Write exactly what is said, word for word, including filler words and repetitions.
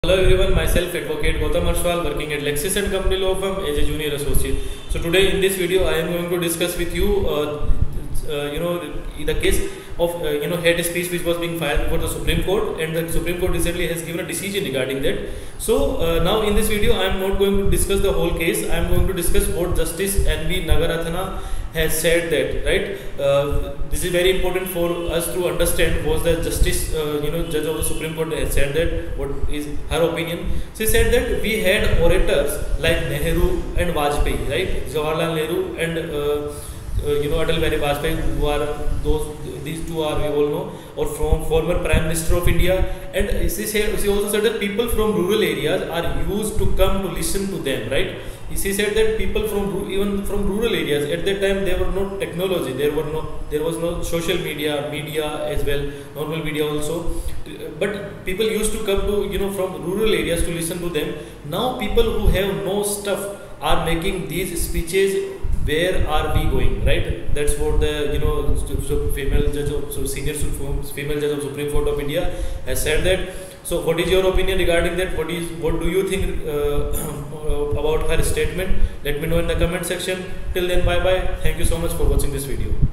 Hello everyone, myself Advocate Gautam Arshwal working at Lexis and Company Law Firm as a junior associate. So today in this video I am going to discuss with you uh, uh, you know the case of uh, you know hate speech which was being filed before the Supreme Court, and the Supreme Court recently has given a decision regarding that. So uh, now in this video I am not going to discuss the whole case. I am going to discuss what Justice N V Nagarathana has said that, right? Uh, this is very important for us to understand. Was the justice, uh, you know, judge of the Supreme Court has said that. What is her opinion? She said that we had orators like Nehru and Vajpayee, right? Jawaharlal Nehru and uh, uh, you know Atal Bihari Vajpayee, who are those. These two are, we all know, or from former Prime Minister of India. And she said, she also said that people from rural areas are used to come to listen to them, right? She said that people from even from rural areas, at that time there were no technology, there were no there was no social media, media as well, normal media also, but people used to come to you know from rural areas to listen to them. Now people who have no stuff are making these speeches. Where are we going, right? That's what the you know female judge of so senior female judge of Supreme Court of India has said that. So what is your opinion regarding that? What is what do you think uh, about her statement? Let me know in the comment section. Till then, bye bye. Thank you so much for watching this video.